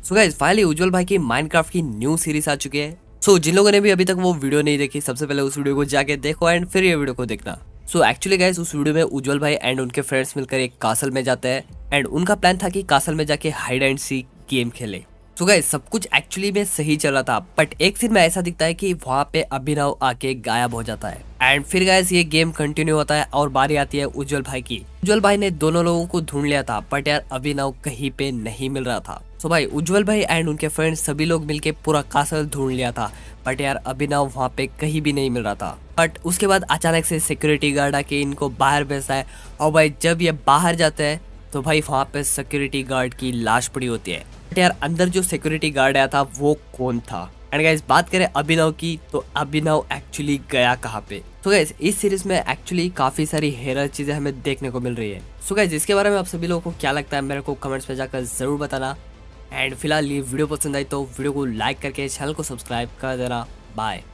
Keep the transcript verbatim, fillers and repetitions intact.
So guys finally उज्जवल भाई की Minecraft की न्यू सीरीज आ चुकी है। सो so, जिन लोगों ने भी अभी तक वो वीडियो नहीं देखी, सबसे पहले उस वीडियो को जाके देखो एंड फिर ये वीडियो को देखना। सो एक्चुअली गाइस उस वीडियो में उज्जवल भाई एंड उनके फ्रेंड्स मिलकर एक कासल में जाते हैं एंड उनका प्लान था कि कासल में जाके हाइड एंड सीक गेम खेले। सो गाइस सब कुछ एक्चुअली में सही चल रहा था, बट एक सीन में ऐसा दिखता है कि वहाँ पे अभिनव आके गायब हो जाता है एंड फिर गाइस ये गेम कंटिन्यू होता है और बारी आती है उज्जवल भाई की। उज्जवल भाई ने दोनों लोगों को ढूंढ लिया था, बट यार अभिनव कहीं पे नहीं मिल रहा था। सो भाई उज्जवल भाई एंड उनके फ्रेंड्स सभी लोग मिलके पूरा कासल ढूंढ लिया था, बट यार अभिनव वहाँ पे कहीं भी नहीं मिल रहा था। बट उसके बाद अचानक से सिक्योरिटी गार्ड आके इनको बाहर भेजता है और भाई जब ये बाहर जाते हैं तो भाई वहाँ पे सिक्योरिटी गार्ड की लाश पड़ी होती है। बट यार अंदर जो सिक्योरिटी गार्ड आया था वो कौन था? एंड गाइस बात करें अभिनव की, तो अभिनव एक्चुअली गया कहाँ पे? तो गाइस इस सीरीज में एक्चुअली काफी सारी हेरर चीजें हमें देखने को मिल रही है। सो गाइस इसके बारे में आप सभी लोगों को क्या लगता है मेरे को कमेंट्स में जाकर जरूर बताना। एंड फिलहाल ये वीडियो पसंद आई तो वीडियो को लाइक करके चैनल को सब्सक्राइब कर देना। बाय।